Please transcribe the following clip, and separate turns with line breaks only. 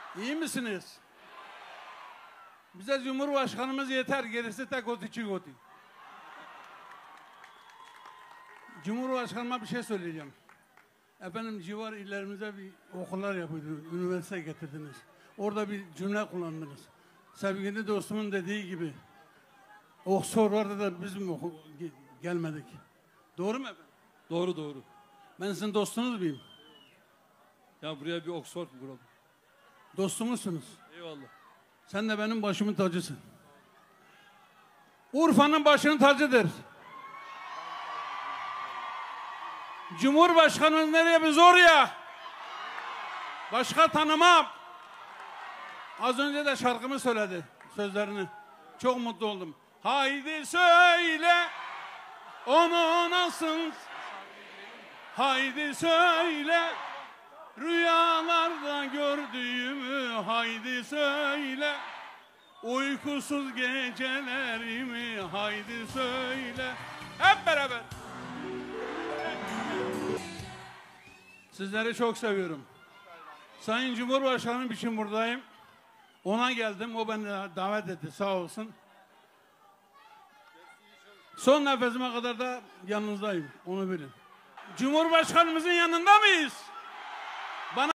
İyi misiniz? Bize Cumhurbaşkanımız yeter. Gerisi tek oti çigoti. Cumhurbaşkanıma bir şey söyleyeceğim. Efendim civar illerimize bir okullar yapıyordunuz. Üniversite getirdiniz. Orada bir cümle kullandınız. Sevgili dostumun dediği gibi Oxford'da da biz mi gelmedik? Doğru mu efendim?
Doğru doğru.
Ben sizin dostunuz muyum?
Ya buraya bir Oxford kuralım.
Dostumuzsunuz.
Eyvallah.
Sen de benim başımın tacısın. Urfa'nın başının tacıdır. Cumhurbaşkanımız nereye biz oraya. Başka tanımam. Az önce de şarkımı söyledi. Sözlerini. Çok mutlu oldum. Haydi söyle onu nasıl. Haydi söyle rüyalarda gördüğümü. Haydi söyle uykusuz gecelerimi. Haydi söyle. Hep beraber. Sizleri çok seviyorum. Sayın Cumhurbaşkanım için buradayım. Ona geldim. O beni davet etti. Sağ olsun. Son nefesime kadar da yanınızdayım. Onu bilin. Cumhurbaşkanımızın yanında mıyız?